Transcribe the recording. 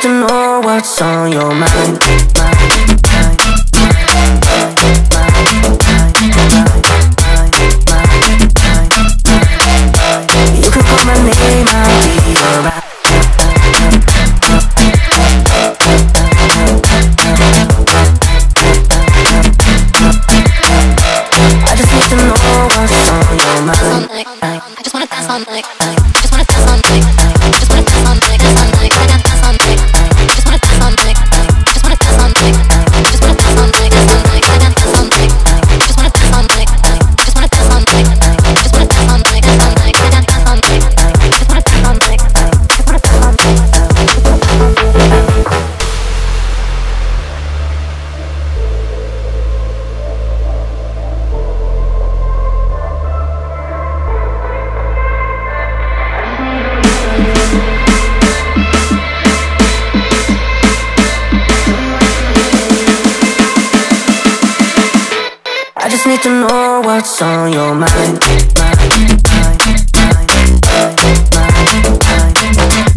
to know what's on your mind. You can call my name, I'll be alright. I just need to know what's on your mind. I just wanna dance all night. I just wanna dance all night. I just wanna dance all night. Dance all night. I got dance all night. I just wanna dance all night. I just wanna dance all night. I just wanna dance all night. Dance all night. I got dance all night. I just wanna dance all night. I just wanna dance all night. I just wanna dance all night. Dance all night. I got dance all night. I just wanna dance all night. I just wanna dance all night. I just need to know what's on your mind.